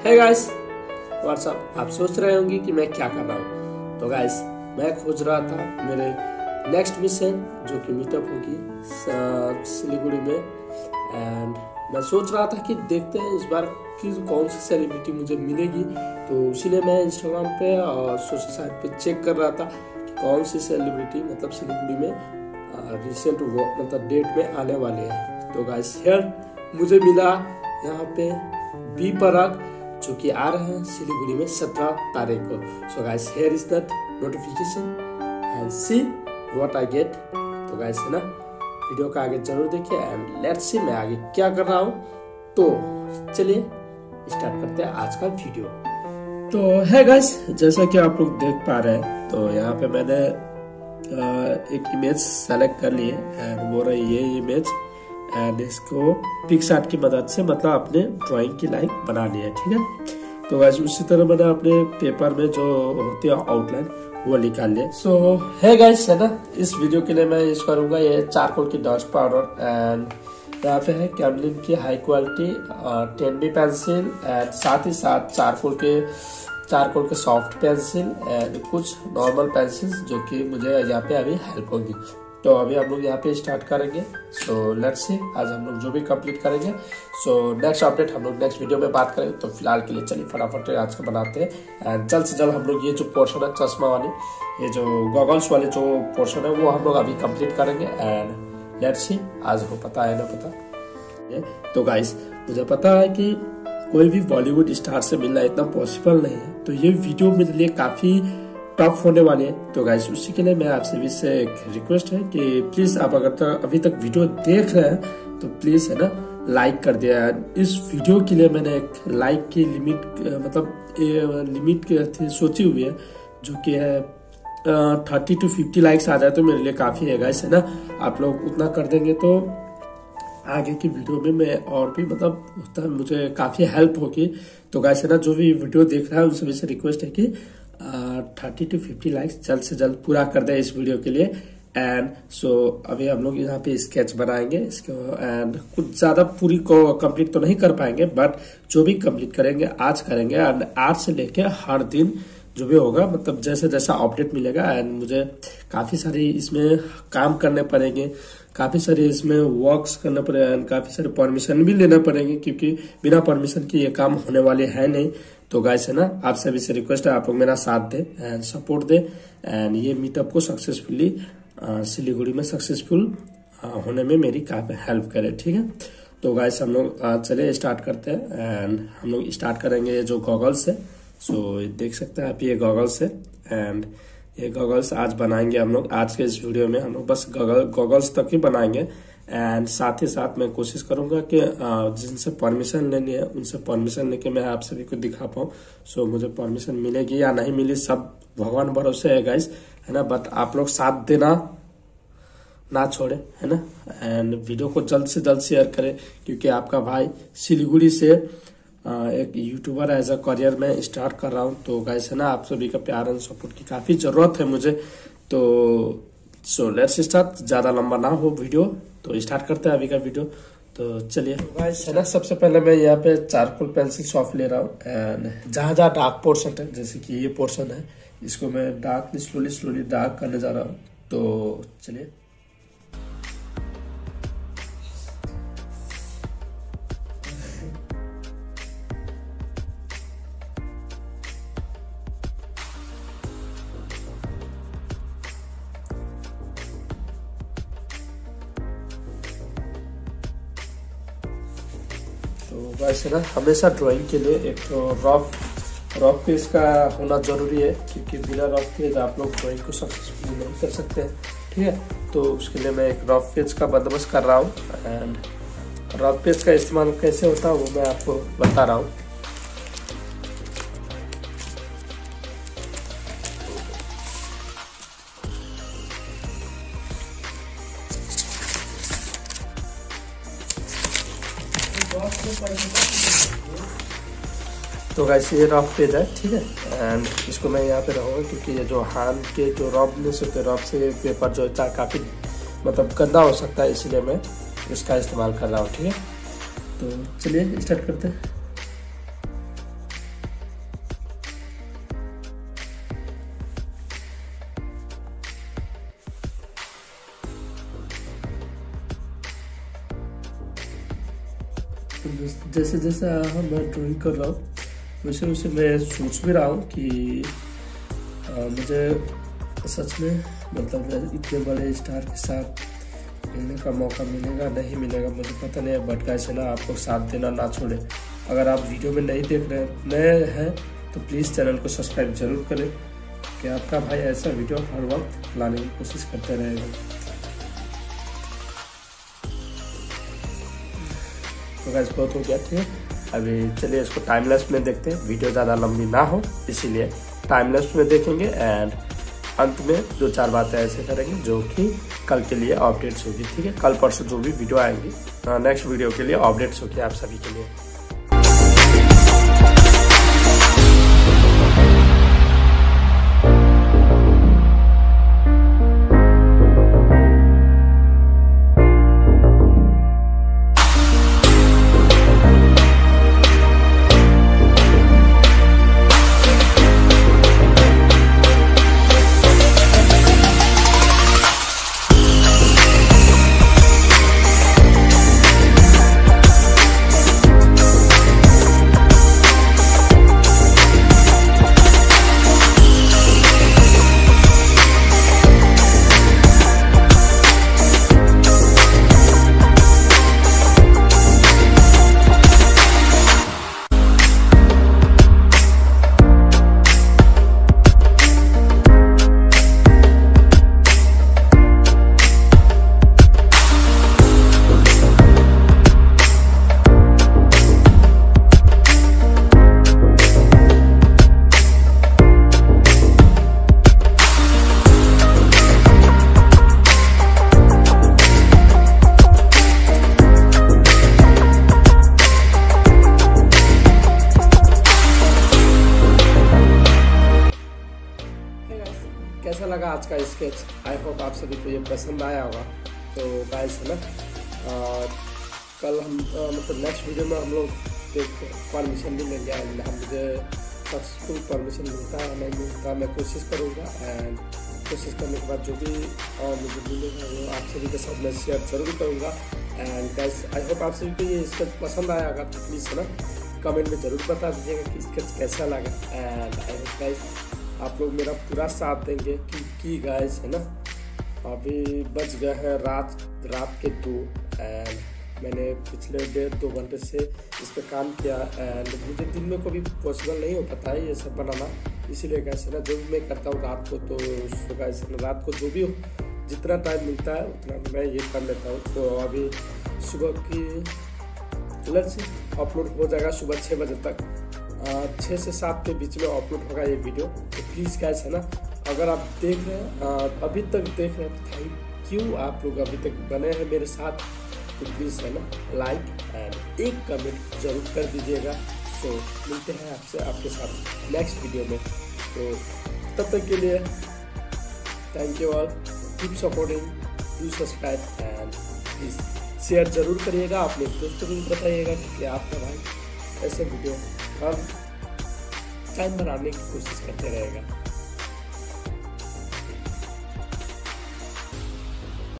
Hey guys what's up. आप सोच रहे होंगे कि मैं क्या कर रहा हूँ। तो गाइस मैं खोज रहा था मेरे नेक्स्ट मिशन जो कि मीटअप होगी सिलीगुड़ी में। एंड मैं सोच रहा था कि देखते हैं इस बार कि कौन सी सेलिब्रिटी मुझे मिलेगी। तो इसीलिए मैं इंस्टाग्राम पे और सोशल साइट पे चेक कर रहा था कि कौन सी सेलिब्रिटी मतलब सिलीगुड़ी में रिसेंट मतलब डेट में आने वाले हैं। तो गाइस हियर मुझे मिला यहाँ पे बी पराग जो कि आ रहे हैं सिलीगुड़ी में 17 तारीख को। So guys here is that notification and see what I get. तो गाइस है ना, वीडियो का आगे जरूर देखिए एंड लेट्स सी मैं आगे क्या कर रहा हूँ। तो चलिए स्टार्ट करते हैं आज का वीडियो। तो है गाइस, जैसा कि आप लोग देख पा रहे हैं तो यहाँ पे मैंने एक इमेज सेलेक्ट कर ली है एंड वो रही ये इमेज एंड इसको पिक्सआर्ट की मदद से मतलब अपने ड्राइंग की लाइक बना लिया है, ठीक है। तो गाइस उसी तरह मैंने अपने पेपर में जो होती है आउटलाइन वो निकाल लिया। सो है गाइस है ना, इस वीडियो के लिए मैं यूज करूंगा ये चारकोल की डस्ट पाउडर एंड यहाँ पे है कैमलिन की high quality 10B pencil and साथ ही साथ चारकोल के सॉफ्ट पेंसिल एंड कुछ नॉर्मल पेंसिल जो कि मुझे यहाँ पे अभी हेल्प होगी। तो अभी हम लोग यहाँ पे स्टार्ट करेंगे। सो लेट्स सी आज हम लोग जो भी कंप्लीट करेंगे। सो नेक्स्ट अपडेट हम लोग नेक्स्ट वीडियो में बात करेंगे। तो फिलहाल के लिए चलिए फटाफट आज का बनाते हैं एंड जल्द से जल्द हम लोग ये जो पोर्शन है चश्मा वाली, ये जो गॉगल्स वाले जो पोर्शन है वो हम लोग अभी कंप्लीट करेंगे एंड लेट्स सी आज हो पता है ना पता। तो गाइस मुझे पता है कि कोई भी बॉलीवुड स्टार से मिलना इतना पॉसिबल नहीं है, तो ये वीडियो मेरे लिए काफी टफ होने वाले हैं। तो गाइस उसी के लिए मैं आपसे भी से एक रिक्वेस्ट है कि प्लीज आप अगर अभी तक वीडियो देख रहे हैं तो प्लीज है ना लाइक कर दिया। इस वीडियो के लिए मैंने एक लाइक की लिमिट मतलब लिमिट सोची हुई है जो कि है 30 to 50 लाइक्स आ जाए तो मेरे लिए काफी है गाइस, है ना। आप लोग उतना कर देंगे तो आगे की वीडियो में मैं और भी मतलब उतना मुझे काफी हेल्प होगी। तो गाइस है ना, जो भी वीडियो देख रहा है उनसे भी से रिक्वेस्ट है कि 30 to 50 लाइक्स जल्द से जल्द पूरा कर दे इस वीडियो के लिए। एंड सो अभी हम लोग यहाँ पे स्केच बनाएंगे इसको एंड कुछ ज्यादा पूरी को कंप्लीट तो नहीं कर पाएंगे बट जो भी कंप्लीट करेंगे आज करेंगे एंड आज से लेके हर दिन जो भी होगा मतलब जैसे जैसा अपडेट मिलेगा एंड मुझे काफी सारी इसमें काम करने पड़ेंगे, काफी सारे इसमें वर्क्स करना पड़ेगा एंड काफी सारे परमिशन भी लेना पड़ेंगे क्योंकि बिना परमिशन के ये काम होने वाले हैं नहीं। तो गाइस है ना, आप सभी से रिक्वेस्ट है आप लोग मेरा साथ दे एंड सपोर्ट दे एंड ये मीटअप को सक्सेसफुली सिलीगुड़ी में सक्सेसफुल होने में मेरी काफी हेल्प करे, ठीक है। तो गाइस हम लोग चले स्टार्ट करते हैं एंड हम लोग स्टार्ट करेंगे ये जो गॉगल्स है। सो देख सकते हैं आप ये गॉगल्स है एंड ये गॉगल्स आज बनाएंगे हम लोग। आज के इस वीडियो में हम लोग बस गॉगल्स तक ही बनाएंगे एंड साथ ही साथ मैं कोशिश करूंगा कि जिनसे परमिशन लेनी है उनसे परमिशन लेके मैं आप सभी को दिखा पाऊँ। सो मुझे परमिशन मिलेगी या नहीं मिली सब भगवान भरोसे है गाइस, है ना। बट आप लोग साथ देना ना छोड़े, है ना, एंड वीडियो को जल्द से जल्द शेयर करें क्योंकि आपका भाई सिलीगुड़ी से एक यूट्यूबर एज अ करियर में स्टार्ट कर रहा हूँ। तो गाइस है ना, आप सभी का प्यार एंड सपोर्ट की काफी जरूरत है मुझे। तो सो लेट्स स्टार्ट, ज्यादा लंबा ना हो वीडियो तो स्टार्ट करते हैं अभी का वीडियो। तो चलिए गाइस है ना, सबसे पहले मैं यहाँ पे चारकोल पेंसिल सॉफ्ट ले रहा हूँ एंड जहाँ जहाँ डार्क पोर्शन है जैसे कि ये पोर्शन है इसको मैं डार्क स्लोली डार्क करने जा रहा हूँ। तो चलिए तो गाइस है ना, हमेशा ड्राइंग के लिए एक तो रफ पेज का होना जरूरी है क्योंकि बिना रफ पेज आप लोग ड्राइंग को सक्सेसफुल नहीं कर सकते हैं, ठीक है। तो उसके लिए मैं एक रफ पेज का बंदोबस्त कर रहा हूँ एंड रफ पेज का इस्तेमाल कैसे होता है वो मैं आपको बता रहा हूँ। तो गाइस ये रफ पेज है, ठीक है, एंड इसको मैं यहाँ पे रहूँगा क्योंकि ये जो हैंड के जो रफनेस होते हैं रफ से पेपर जो है काफ़ी मतलब गंदा हो सकता है, इसलिए मैं इसका इस्तेमाल कर रहा हूँ, ठीक है। तो चलिए स्टार्ट करते हैं। जैसे जैसे मैं ड्राइंग कर रहा हूँ वैसे वैसे मैं सोच भी रहा हूँ कि मुझे सच में मतलब इतने बड़े स्टार के साथ मिलने का मौका मिलेगा नहीं मिलेगा मुझे पता नहीं है। बट गाइस है ना, आप लोग साथ देना ना छोड़े। अगर आप वीडियो में नहीं देख रहे नए हैं तो प्लीज़ चैनल को सब्सक्राइब जरूर करें कि आपका भाई ऐसा वीडियो हर वक्त लाने की कोशिश करते रहेगा। तो गाइस बहुत हो गया, ठीक है। अभी चलिए इसको टाइम लैप्स में देखते हैं, वीडियो ज़्यादा लंबी ना हो इसीलिए टाइम लैप्स में देखेंगे। एंड अंत में 2-4 बातें ऐसे करेंगे जो कि कल के लिए अपडेट्स होगी, ठीक है। कल परसों जो भी वीडियो आएंगी नेक्स्ट वीडियो के लिए अपडेट्स होगी आप सभी के लिए। कैसा लगा आज का स्केच? आई होप आप सभी को ये पसंद आया होगा। तो गाइस है ना, कल हम मतलब नेक्स्ट वीडियो में हम लोग एक परमिशन भी लेंगे। एंड मुझे सक्सेसफुल परमिशन मिलता है नहीं मिलता मैं कोशिश करूँगा। एंड कोशिश करने के बाद जो भी मुझे मिलेगा वो आप सभी के साथ मैं शेयर जरूर करूँगा। एंड गाइस आई होप आप सभी को ये स्केच पसंद आया होगा, तो प्लीज़ है ना कमेंट में ज़रूर बता दीजिएगा कि स्केच कैसा लगा। एंड आई होप गाइस आप लोग मेरा पूरा साथ देंगे क्योंकि गाइस है ना अभी बज गए हैं रात के 2। एंड मैंने पिछले 1.5-2 घंटे से इस पर काम किया। एंड मुझे दिन में कभी पॉसिबल नहीं हो पाता है ये सब बनाना, इसीलिए गाइस है ना जो भी मैं करता हूँ रात को, तो गाइस है ना रात को जो भी जितना टाइम मिलता है उतना मैं ये कर लेता हूँ। तो अभी सुबह की लंच अपलोड हो जाएगा सुबह 6 बजे तक, 6 से 7 के बीच में अपलोड होगा ये वीडियो। तो प्लीज़ गाइस है ना अगर आप देख रहे हैं अभी तक देख रहे हैं तो थैंक यू, आप लोग अभी तक बने हैं मेरे साथ, तो प्लीज़ है ना लाइक एंड एक कमेंट जरूर कर दीजिएगा। तो मिलते हैं आपसे आपके साथ नेक्स्ट वीडियो में। तो तब तक के लिए thank you all, keep supporting, do subscribe and please share जरूर करिएगा। अपने दोस्तों को भी बताइएगा कि आपका भाई ऐसे वीडियो हर टाइम बनाने की कोशिश करते रहेगा।